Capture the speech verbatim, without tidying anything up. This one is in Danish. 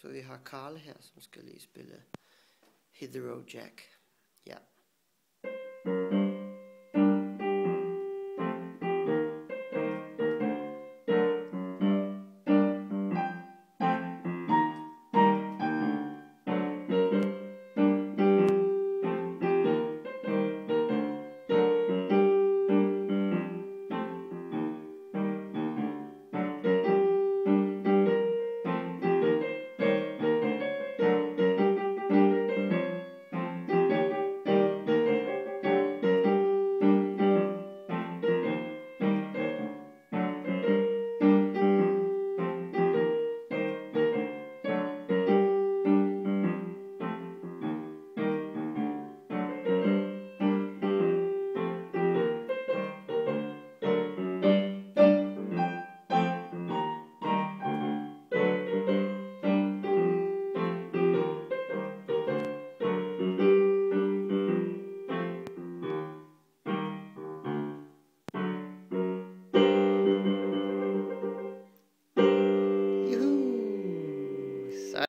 Så vi har Karl her, som skal lige spille Hit the Road Jack. Ja.